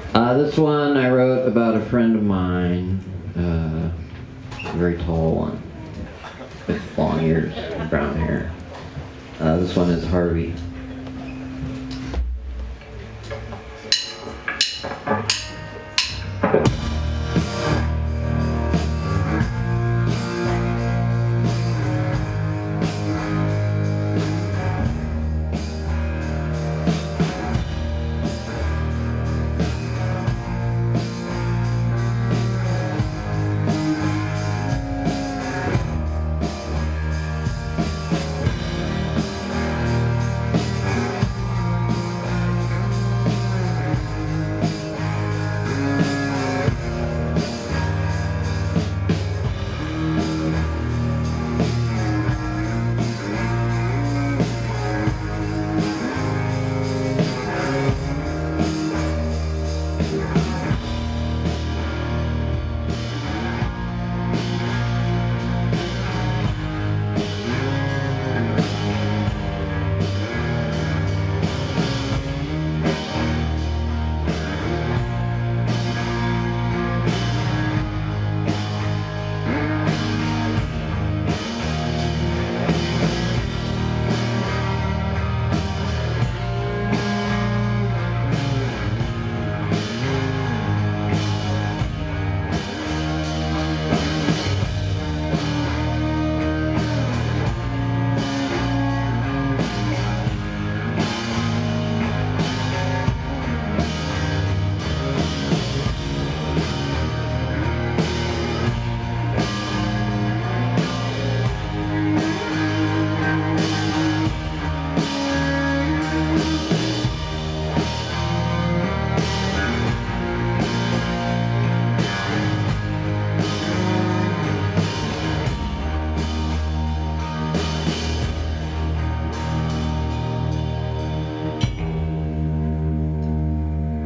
This one I wrote about a friend of mine, a very tall one, with long ears and brown hair. This one is Harvey.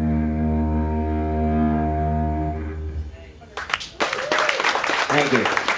Thank you.